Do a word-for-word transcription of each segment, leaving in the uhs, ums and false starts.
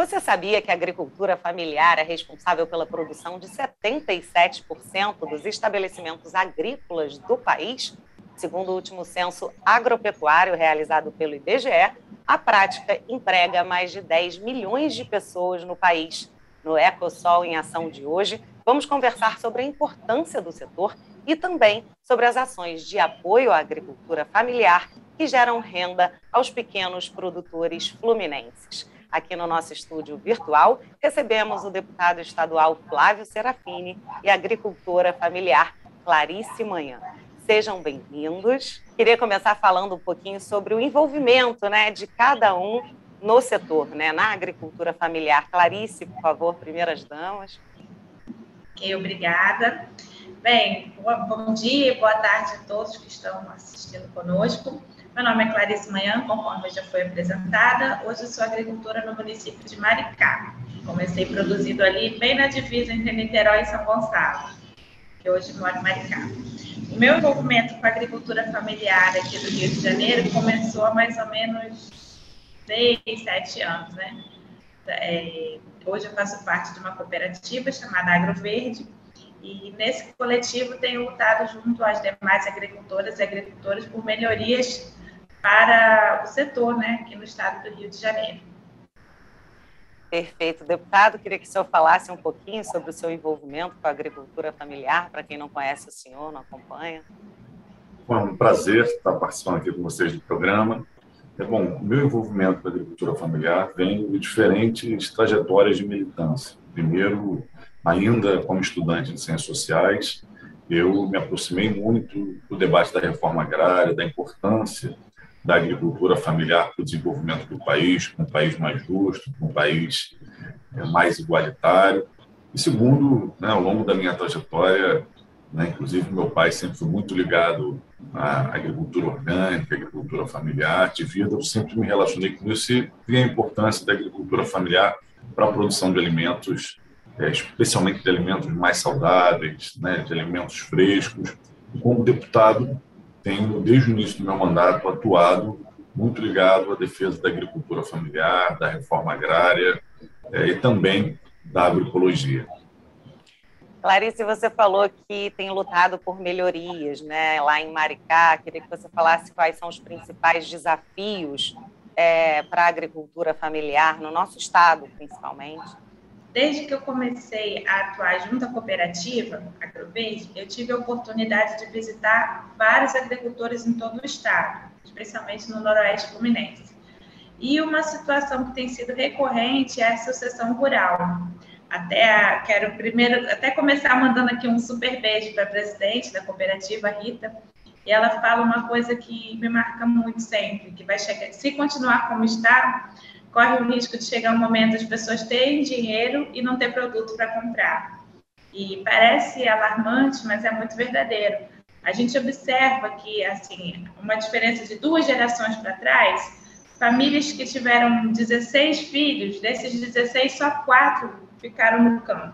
Você sabia que a agricultura familiar é responsável pela produção de setenta e sete por cento dos estabelecimentos agrícolas do país? Segundo o último censo agropecuário realizado pelo I B G E, a prática emprega mais de dez milhões de pessoas no país. No EcoSol em Ação de hoje, vamos conversar sobre a importância do setor e também sobre as ações de apoio à agricultura familiar que geram renda aos pequenos produtores fluminenses. Aqui no nosso estúdio virtual, recebemos o deputado estadual Flávio Serafini e a agricultora familiar Clarice Manhã. Sejam bem-vindos. Queria começar falando um pouquinho sobre o envolvimento, né, de cada um no setor, né, na agricultura familiar. Clarice, por favor, primeiras damas. Ok, obrigada. Bem, bom dia e boa tarde a todos que estão assistindo conosco. Meu nome é Clarice Manhã, conforme já foi apresentada. Hoje eu sou agricultora no município de Maricá. Comecei produzindo ali, bem na divisa entre Niterói e São Gonçalo, que hoje moro em Maricá. O meu envolvimento com a agricultura familiar aqui do Rio de Janeiro começou há mais ou menos seis, sete anos, né? É, hoje eu faço parte de uma cooperativa chamada Agro Verde, e nesse coletivo tenho lutado junto às demais agricultoras e agricultores por melhorias para o setor, né, aqui no estado do Rio de Janeiro. Perfeito. Deputado, queria que o senhor falasse um pouquinho sobre o seu envolvimento com a agricultura familiar, para quem não conhece o senhor, não acompanha. Bom, é um prazer estar participando aqui com vocês do programa. É bom, o meu envolvimento com a agricultura familiar vem de diferentes trajetórias de militância. Primeiro, ainda como estudante de Ciências Sociais, eu me aproximei muito do debate da reforma agrária, da importância da agricultura familiar para o desenvolvimento do país, para um país mais justo, para um país mais igualitário. E segundo, né, ao longo da minha trajetória, né, inclusive meu pai sempre foi muito ligado à agricultura orgânica, à agricultura familiar, de vida, eu sempre me relacionei com isso e vi a importância da agricultura familiar para a produção de alimentos, especialmente de alimentos mais saudáveis, né, de alimentos frescos. E como deputado, tenho, desde o início do meu mandato, atuado muito ligado à defesa da agricultura familiar, da reforma agrária eh, e também da agroecologia. Clarice, você falou que tem lutado por melhorias, né, lá em Maricá. Queria que você falasse quais são os principais desafios é, para a agricultura familiar no nosso estado, principalmente. Desde que eu comecei a atuar junto à cooperativa AgroVerde, eu tive a oportunidade de visitar vários agricultores em todo o estado, especialmente no Noroeste Fluminense. E uma situação que tem sido recorrente é a sucessão rural. Até quero primeiro até começar mandando aqui um super beijo para a presidente da cooperativa, Rita, e ela fala uma coisa que me marca muito sempre, que vai chegar, se continuar como está, corre o risco de chegar um momento as pessoas terem dinheiro e não ter produto para comprar. E parece alarmante, mas é muito verdadeiro. A gente observa que, assim, uma diferença de duas gerações para trás, famílias que tiveram dezesseis filhos, desses dezesseis, só quatro ficaram no campo.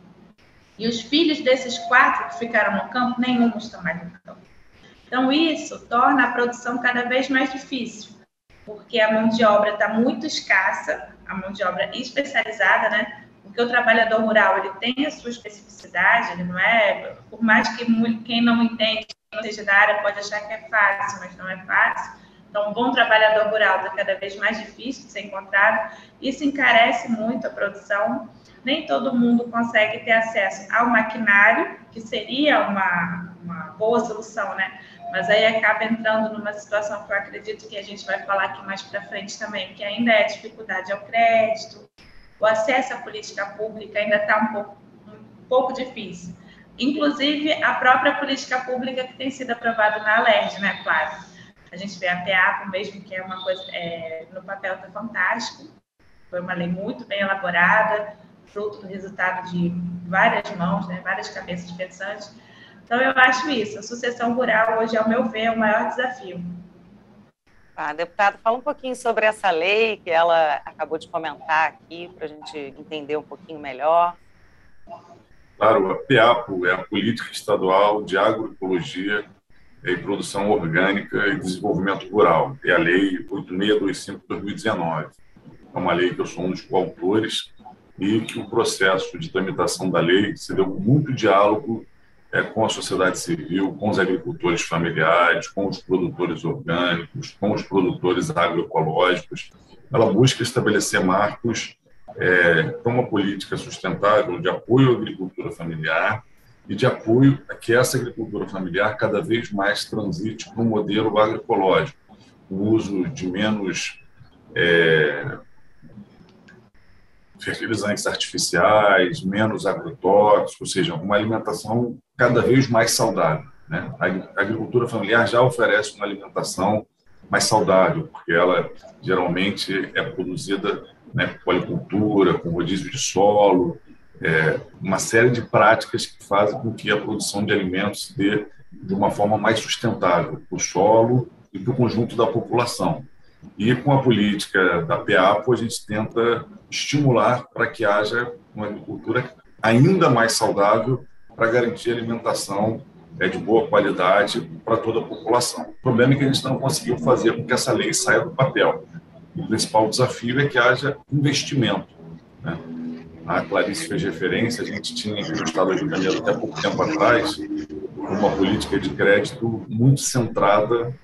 E os filhos desses quatro que ficaram no campo, nenhum estão mais no campo. Então, isso torna a produção cada vez mais difícil, porque a mão de obra está muito escassa, a mão de obra especializada, né? Porque o trabalhador rural, ele tem a sua especificidade, ele não é, por mais que quem não entende, quem não seja da área, pode achar que é fácil, mas não é fácil. Então, um bom trabalhador rural está cada vez mais difícil de ser encontrado, isso encarece muito a produção, nem todo mundo consegue ter acesso ao maquinário, que seria uma, uma boa solução, né? Mas aí acaba entrando numa situação que eu acredito que a gente vai falar aqui mais para frente também, que ainda é dificuldade ao crédito, o acesso à política pública ainda está um pouco, um pouco difícil. Inclusive, a própria política pública que tem sido aprovada na Alerj, né, claro. A gente vê a PEAPO mesmo, que é uma coisa, é, no papel está fantástico, foi uma lei muito bem elaborada, fruto do resultado de várias mãos, né, várias cabeças pensantes. Então, eu acho isso. A sucessão rural, hoje, ao meu ver, é o maior desafio. Ah, deputado, fala um pouquinho sobre essa lei que ela acabou de comentar aqui, para a gente entender um pouquinho melhor. Claro, a PEAPO é a Política Estadual de Agroecologia e Produção Orgânica e Desenvolvimento Rural, é a Lei oito mil seiscentos e vinte e cinco de dois mil e dezenove. é uma lei que eu sou um dos coautores, e que o processo de tramitação da lei se deu com muito diálogo é, com a sociedade civil, com os agricultores familiares, com os produtores orgânicos, com os produtores agroecológicos. Ela busca estabelecer marcos é, para uma política sustentável de apoio à agricultura familiar e de apoio a que essa agricultura familiar cada vez mais transite para um modelo agroecológico, o uso de menos é, fertilizantes artificiais, menos agrotóxicos, ou seja, uma alimentação cada vez mais saudável, né? A agricultura familiar já oferece uma alimentação mais saudável, porque ela geralmente é produzida, né, com policultura, com rodízio de solo, é, uma série de práticas que fazem com que a produção de alimentos se dê de uma forma mais sustentável para o solo e para o conjunto da população. E com a política da PEAPO, a gente tenta estimular para que haja uma agricultura ainda mais saudável para garantir alimentação é, de boa qualidade para toda a população. O problema é que a gente não conseguiu fazer com que essa lei saia do papel. O principal desafio é que haja investimento, né? A Clarice fez referência, a gente tinha aqui no estado do Rio de Janeiro, até pouco tempo atrás, uma política de crédito muito centrada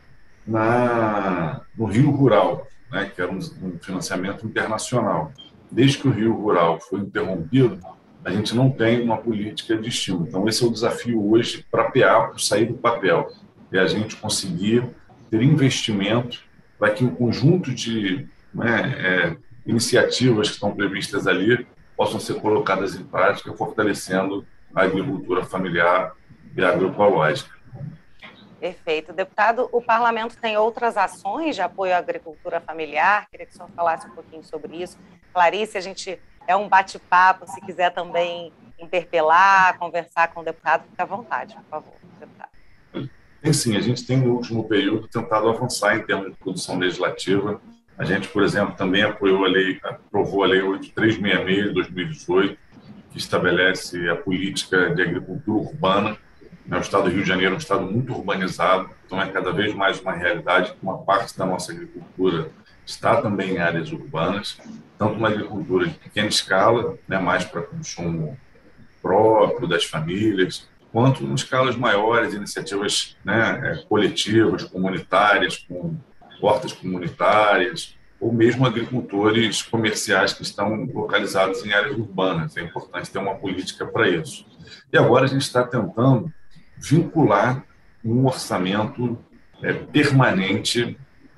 na, no Rio Rural, né, que era um, um financiamento internacional. Desde que o Rio Rural foi interrompido, a gente não tem uma política de estímulo. Então, esse é o desafio hoje para a PEAPO sair do papel, é a gente conseguir ter investimento para que um conjunto de né, é, iniciativas que estão previstas ali possam ser colocadas em prática, fortalecendo a agricultura familiar e agroecológica. Perfeito. Deputado, o Parlamento tem outras ações de apoio à agricultura familiar? Queria que o senhor falasse um pouquinho sobre isso. Clarice, a gente é um bate-papo, se quiser também interpelar, conversar com o deputado, fique à vontade, por favor, deputado. Tem sim, a gente tem no último período tentado avançar em termos de produção legislativa. A gente, por exemplo, também apoiou a lei, aprovou a lei oito mil trezentos e sessenta e seis de dois mil e dezoito, que estabelece a política de agricultura urbana. O estado do Rio de Janeiro é um estado muito urbanizado, então é cada vez mais uma realidade que uma parte da nossa agricultura está também em áreas urbanas, tanto uma agricultura de pequena escala, né, mais para consumo próprio das famílias, quanto em escalas maiores, iniciativas né, coletivas, comunitárias, com hortas comunitárias, ou mesmo agricultores comerciais que estão localizados em áreas urbanas. É importante ter uma política para isso. E agora a gente está tentando vincular um orçamento é, permanente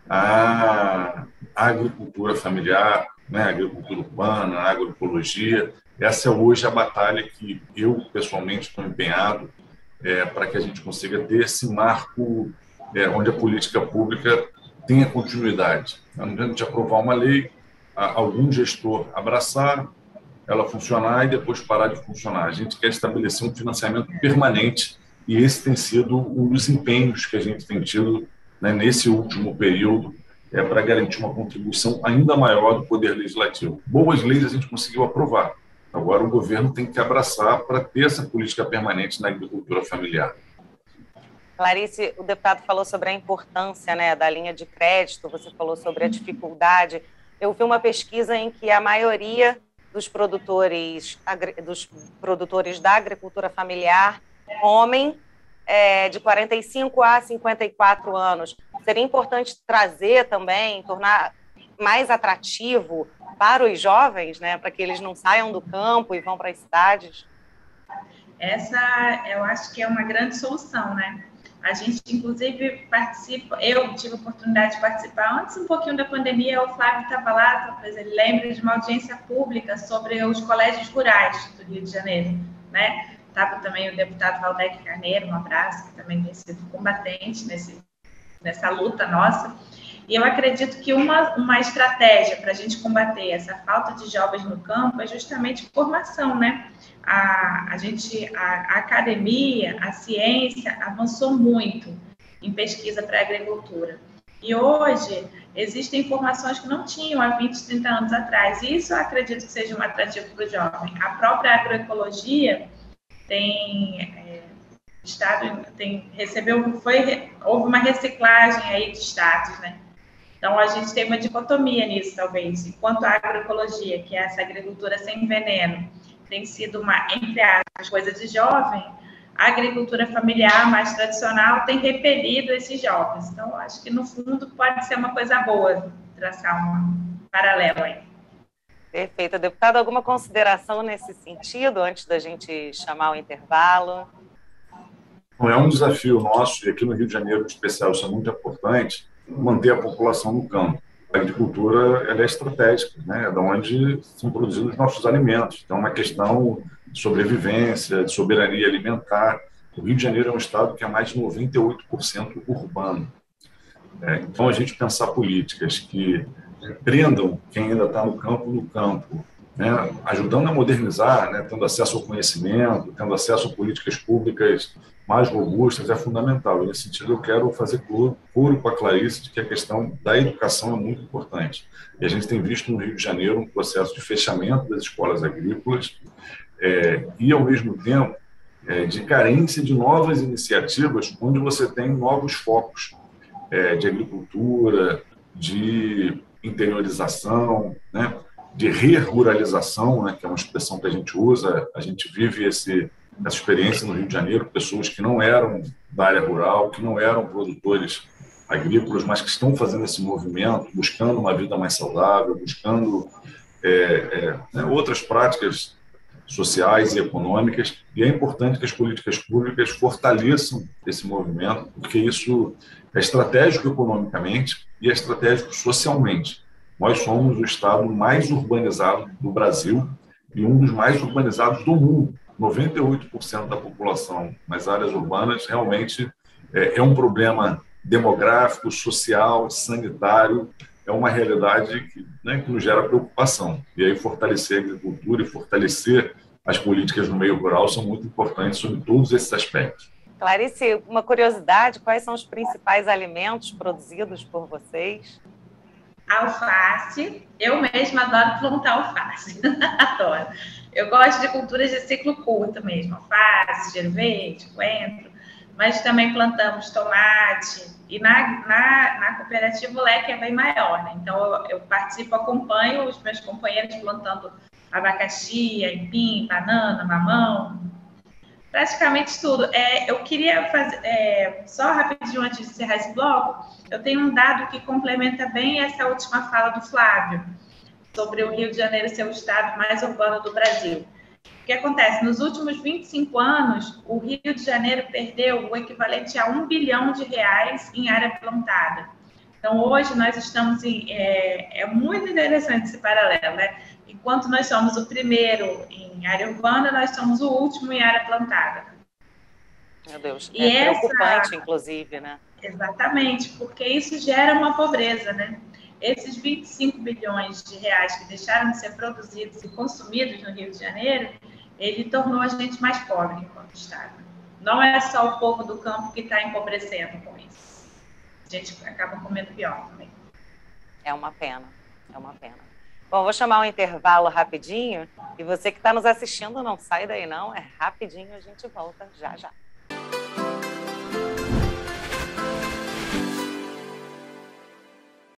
à, à agricultura familiar, né, agricultura urbana, à agroecologia. Essa é hoje a batalha que eu, pessoalmente, estou empenhado é, para que a gente consiga ter esse marco é, onde a política pública tenha continuidade. Não adianta a gente aprovar uma lei, algum gestor abraçar, ela funcionar e depois parar de funcionar. A gente quer estabelecer um financiamento permanente e esse tem sido um dos empenhos que a gente tem tido né, nesse último período é, para garantir uma contribuição ainda maior do Poder Legislativo. Boas leis a gente conseguiu aprovar. Agora o governo tem que abraçar para ter essa política permanente na agricultura familiar. Clarice, o deputado falou sobre a importância né, da linha de crédito, você falou sobre a dificuldade. Eu vi uma pesquisa em que a maioria dos produtores, dos produtores da agricultura familiar, homem, é, de quarenta e cinco a cinquenta e quatro anos. Seria importante trazer também, tornar mais atrativo para os jovens, né, para que eles não saiam do campo e vão para as cidades? Essa, eu acho que é uma grande solução, né? A gente, inclusive, participa, eu tive a oportunidade de participar antes um pouquinho da pandemia, o Flávio estava lá, talvez ele lembre de uma audiência pública sobre os colégios rurais do Rio de Janeiro, né? Estava também o deputado Valdec Carneiro, um abraço, que também tem sido combatente nesse, nessa luta nossa. E eu acredito que uma, uma estratégia para a gente combater essa falta de jovens no campo é justamente formação, né? A, a gente, a, a academia, a ciência avançou muito em pesquisa para a agricultura. E hoje existem informações que não tinham há vinte, trinta anos atrás. E isso eu acredito que seja um atrativo para o jovem. A própria agroecologia tem, é, estado, tem recebeu, foi, houve uma reciclagem aí de status, né? Então, a gente tem uma dicotomia nisso, talvez. Enquanto a agroecologia, que é essa agricultura sem veneno, tem sido uma, entre aspas, coisa de jovem, a agricultura familiar mais tradicional tem repelido esses jovens. Então, acho que, no fundo, pode ser uma coisa boa traçar um paralelo aí. Perfeito. Deputado, alguma consideração nesse sentido, antes da gente chamar o intervalo? É um desafio nosso, e aqui no Rio de Janeiro, em especial, isso é muito importante, manter a população no campo. A agricultura ela é estratégica, né? É de onde são produzidos os nossos alimentos. Então, é uma questão de sobrevivência, de soberania alimentar. O Rio de Janeiro é um estado que é mais de noventa e oito por cento urbano. É, então, a gente pensar políticas que prendam quem ainda está no campo, no campo, né? Ajudando a modernizar, né? Tendo acesso ao conhecimento, tendo acesso a políticas públicas mais robustas, é fundamental. E, nesse sentido, eu quero fazer coro com a Clarice de que a questão da educação é muito importante. E a gente tem visto no Rio de Janeiro um processo de fechamento das escolas agrícolas é, e, ao mesmo tempo, é, de carência de novas iniciativas onde você tem novos focos é, de agricultura, de interiorização, né? De re-ruralização, né? Que é uma expressão que a gente usa. A gente vive esse essa experiência no Rio de Janeiro, pessoas que não eram da área rural, que não eram produtores agrícolas, mas que estão fazendo esse movimento, buscando uma vida mais saudável, buscando é, é, né, outras práticas sociais e econômicas, e é importante que as políticas públicas fortaleçam esse movimento, porque isso é estratégico economicamente e é estratégico socialmente. Nós somos o estado mais urbanizado do Brasil e um dos mais urbanizados do mundo. noventa e oito por cento da população nas áreas urbanas realmente é, é um problema demográfico, social, sanitário, é uma realidade que, né, que nos gera preocupação. E aí fortalecer a agricultura e fortalecer as políticas no meio rural são muito importantes sobre todos esses aspectos. Clarice, uma curiosidade, quais são os principais alimentos produzidos por vocês? Alface, eu mesma adoro plantar alface, adoro. Eu gosto de culturas de ciclo curto mesmo, alface, cheiro verde, coentro, mas também plantamos tomate, e na, na, na cooperativa o leque é bem maior, né? Então eu, eu participo, acompanho os meus companheiros plantando abacaxi, aipim, banana, mamão, praticamente tudo. É, eu queria fazer, é, só rapidinho antes de encerrar esse bloco, eu tenho um dado que complementa bem essa última fala do Flávio, sobre o Rio de Janeiro ser o estado mais urbano do Brasil. O que acontece? Nos últimos vinte e cinco anos, o Rio de Janeiro perdeu o equivalente a um bilhão de reais em área plantada. Então, hoje, nós estamos em... É, é muito interessante esse paralelo, né? Enquanto nós somos o primeiro em área urbana, nós somos o último em área plantada. Meu Deus, e é essa... preocupante, inclusive, né? Exatamente, porque isso gera uma pobreza, né? Esses vinte e cinco bilhões de reais que deixaram de ser produzidos e consumidos no Rio de Janeiro, ele tornou a gente mais pobre enquanto Estado. Não é só o povo do campo que está empobrecendo com isso. A gente acaba comendo pior também. É uma pena, é uma pena. Bom, vou chamar um intervalo rapidinho, e você que está nos assistindo, não sai daí não, é rapidinho, a gente volta já já.